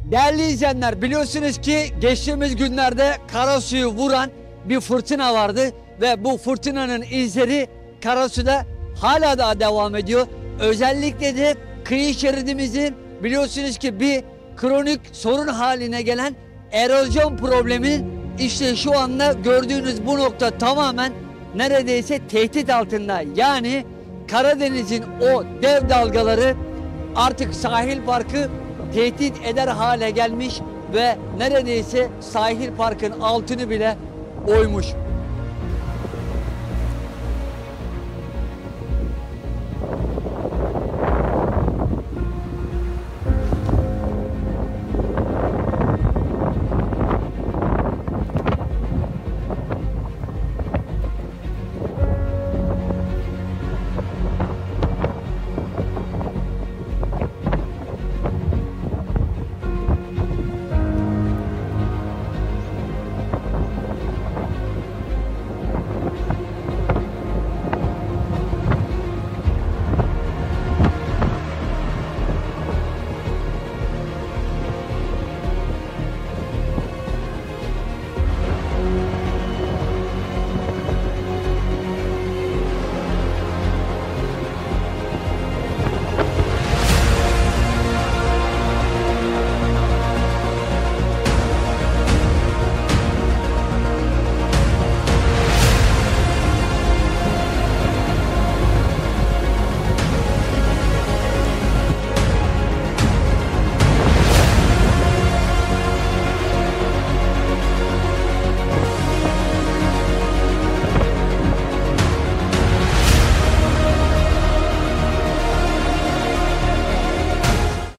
Değerli izleyenler, biliyorsunuz ki geçtiğimiz günlerde Karasu'yu vuran bir fırtına vardı ve bu fırtınanın izleri Karasu'da hala daha devam ediyor. Özellikle de kıyı şeridimizin biliyorsunuz ki bir kronik sorun haline gelen erozyon problemi işte şu anda gördüğünüz bu nokta tamamen neredeyse tehdit altında. Yani Karadeniz'in o dev dalgaları artık sahil parkı tehdit eder hale gelmiş ve neredeyse sahil parkın altını bile oymuş.